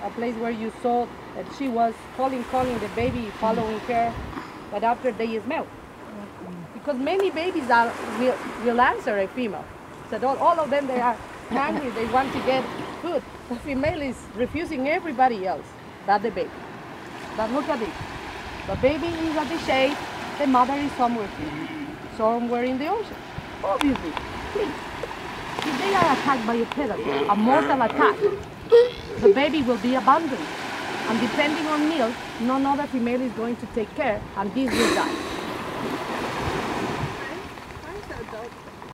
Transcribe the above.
a place where you saw that she was calling the baby, following her, but after they smell. Because many babies will answer a female. So all of them, they are hungry, they want to get food. The female is refusing everybody else, but the baby. But look at this. The baby is at the shade, the mother is somewhere here, somewhere in the ocean. Obviously, please. If they are attacked by a predator, a mortal attack, the baby will be abandoned. And depending on milk, none other female is going to take care, and this will die.